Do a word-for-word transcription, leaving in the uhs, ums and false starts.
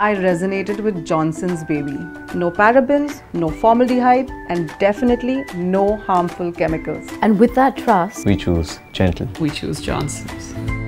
I resonated with Johnson's Baby. No parabens, no formaldehyde, and definitely no harmful chemicals. And with that trust, we choose Gentle. We choose Johnson's.